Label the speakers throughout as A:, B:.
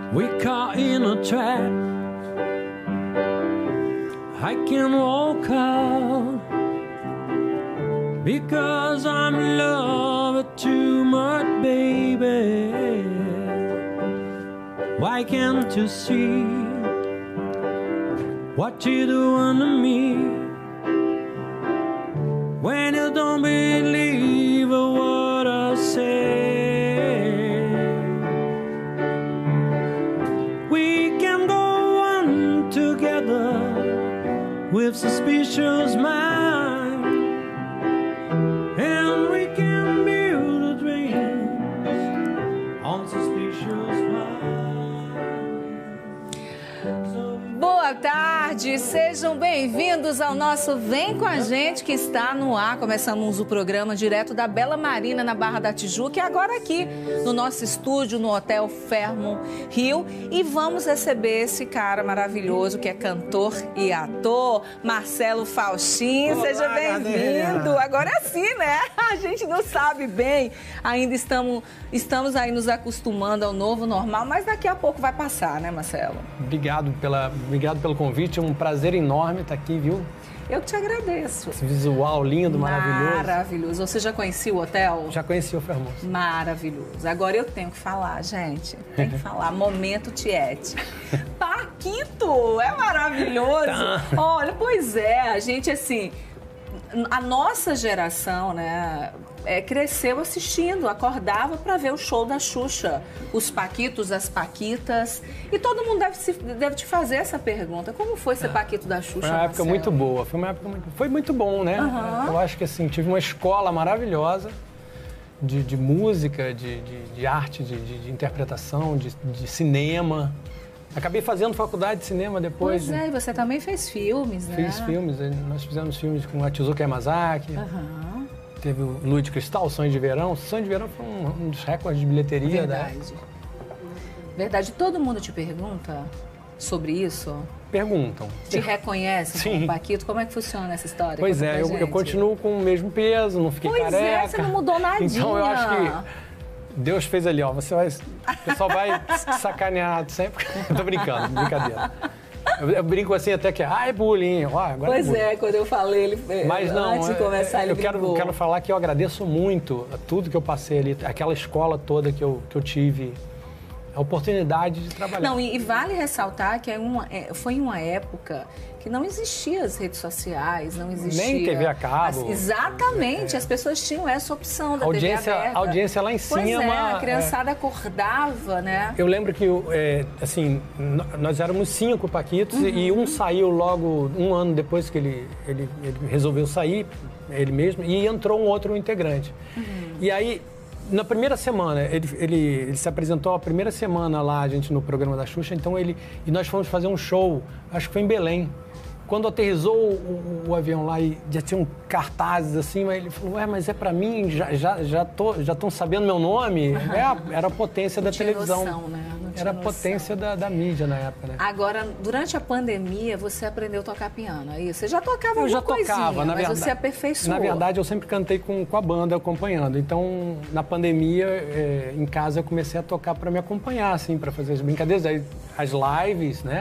A: we're caught in a trap. I can walk out because I'm in love with too much, baby. Why can't you see what you're doing to me? When you don't believe a word I say, we can go on together with suspicious mind, and we can build a dream on suspicious mind.
B: Boa tarde, sejam bem-vindos ao nosso Vem Com a Gente, que está no ar. Começamos o programa direto da Bela Marina, na Barra da Tijuca, e agora aqui no nosso estúdio, no Hotel Fairmont Rio. E vamos receber esse cara maravilhoso que é cantor e ator, Marcelo Faustin. Olá, seja bem-vindo. Agora sim, né? A gente não sabe bem, ainda estamos aí nos acostumando ao novo normal, mas daqui a pouco vai passar, né, Marcelo?
C: Obrigado pelo convite, é um prazer enorme estar aqui, viu?
B: Eu que te agradeço.
C: Esse visual lindo, maravilhoso.
B: Maravilhoso. Você já conhecia o hotel?
C: Já conheci o Fairmont.
B: Maravilhoso. Agora eu tenho que falar, gente. Tem que falar. Momento Tiete. Paquito! É maravilhoso. Tá. Olha, pois é. A gente, assim... A nossa geração, né... cresceu assistindo, acordava para ver o show da Xuxa, os Paquitos, as Paquitas, e todo mundo deve te fazer essa pergunta: como foi ser Paquito da Xuxa?
C: Foi uma época muito boa, foi muito bom, né?
B: Uhum.
C: Eu acho que assim, tive uma escola maravilhosa de música, de arte, de interpretação, de cinema. Acabei fazendo faculdade de cinema depois.
B: Pois é, e você também fez filmes, né?
C: Fiz filmes, nós fizemos filmes com a Tezuka Yamazaki.
B: Uhum.
C: Teve o Lua de Cristal, o Sonho de Verão. O Sonho de Verão foi um dos recordes de bilheteria.
B: Verdade. Verdade. Todo mundo te pergunta sobre isso?
C: Perguntam.
B: Te reconhecem
C: Sim.
B: como Paquito? Como é que funciona essa história?
C: Pois é, eu continuo com o mesmo peso, não fiquei careca.
B: Pois é, você não mudou nadinha.
C: Então eu acho que Deus fez ali, ó, o pessoal vai sacanear sempre. Tô brincando, brincadeira. Eu brinco assim até que é bullying. Agora
B: pois
C: é, bullying.
B: Quando eu falei,
C: mas não,
B: antes de começar, ele
C: quero falar que eu agradeço muito a tudo que eu passei ali, aquela escola toda que eu tive, a oportunidade de trabalhar.
B: Não, e vale ressaltar que foi em uma época que não existiam as redes sociais, não existia...
C: Nem TV a cabo.
B: Exatamente, as pessoas tinham essa opção da TV aberta.
C: A audiência lá em cima...
B: Pois é, a criançada acordava, né?
C: Eu lembro que, assim, nós éramos 5 Paquitos, uhum, e um saiu logo um ano depois que ele resolveu sair, ele mesmo, e entrou um outro integrante. Uhum. E aí... Na primeira semana, ele se apresentou a primeira semana lá, a gente no programa da Xuxa, então e nós fomos fazer um show, acho que foi em Belém. Quando aterrissou o avião lá e já tinham cartazes assim, mas ele falou, mas é pra mim, já estão sabendo meu nome? Uhum. Era a potência da televisão.
B: Noção, né?
C: Era a potência da mídia na época, né?
B: Agora, durante a pandemia, você aprendeu a tocar piano, é isso? Você já tocava
C: alguma coisinha,
B: na verdade, você aperfeiçoou.
C: Na verdade, eu sempre cantei com a banda acompanhando. Então, na pandemia, em casa, eu comecei a tocar para me acompanhar, assim, para fazer as brincadeiras, as lives, né?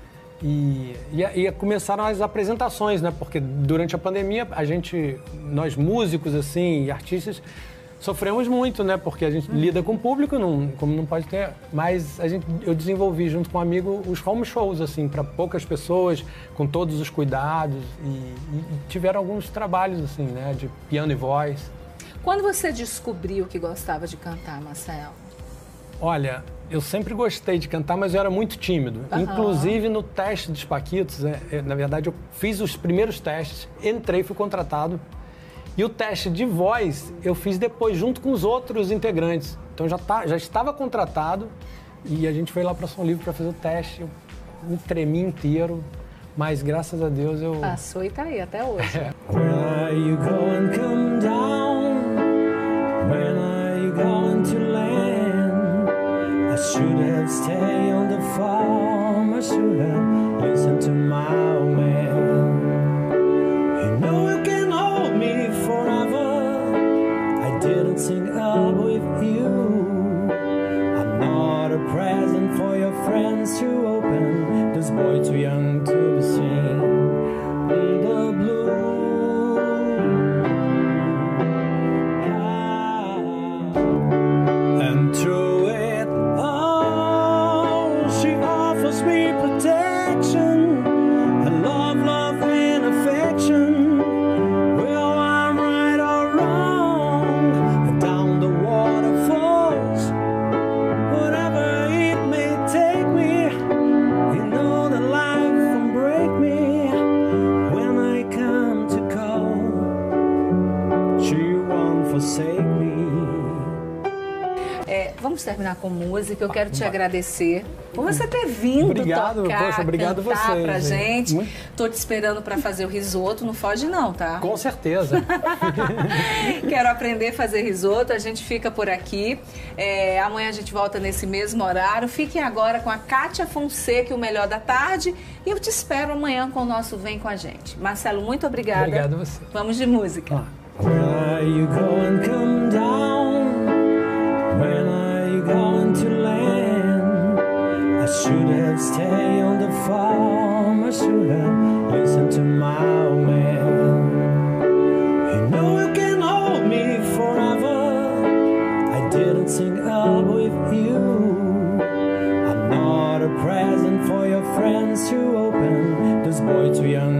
C: E começaram as apresentações, né? Porque durante a pandemia, nós músicos, assim, e artistas, sofremos muito, né? Porque a gente lida com o público, como não pode ter... Mas eu desenvolvi, junto com um amigo, os home shows, assim, para poucas pessoas, com todos os cuidados. E tiveram alguns trabalhos, assim, né? De piano e voz.
B: Quando você descobriu que gostava de cantar, Marcelo?
C: Olha, eu sempre gostei de cantar, mas eu era muito tímido. Uhum. Inclusive, no teste dos Paquitos, na verdade, eu fiz os primeiros testes, entrei, fui contratado. E o teste de voz eu fiz depois, junto com os outros integrantes. Então já estava contratado e a gente foi lá para Som Livre para fazer o teste. Eu me tremi inteiro, mas graças a Deus eu...
B: Passou e tá aí até hoje.
A: When are you going to come down? When are you going to land? I should have stayed on the farm. I should have listened to my old man. You know you can hold me forever. I didn't sing up with you. I'm not a a present for your friends to open. This boy too young to be seen in the blue. And through it all, she offers me protection, and love and affection. Well, I'm right or wrong, down the waterfalls, whatever it may take me. You know that life won't break me when I come to call. She won't forsake me.
B: Vamos terminar com música. Eu quero te agradecer por você ter vindo tocar,
C: poxa, obrigado
B: cantar
C: vocês,
B: pra gente.
C: Muito...
B: Tô te esperando para fazer o risoto. Não foge não, tá?
C: Com certeza.
B: Quero aprender a fazer risoto. A gente fica por aqui. Amanhã a gente volta nesse mesmo horário. Fiquem agora com a Kátia Fonseca e o Melhor da Tarde. E eu te espero amanhã com o nosso Vem com a Gente. Marcelo, muito obrigada.
C: Obrigado a você.
B: Vamos de música.
A: When are you going to come down? When are you going to land? I should have stayed on the farm. I should have listened to my old man. You know you can hold me forever. I didn't sing up with you. I'm not a present for your friends to open. This boy too young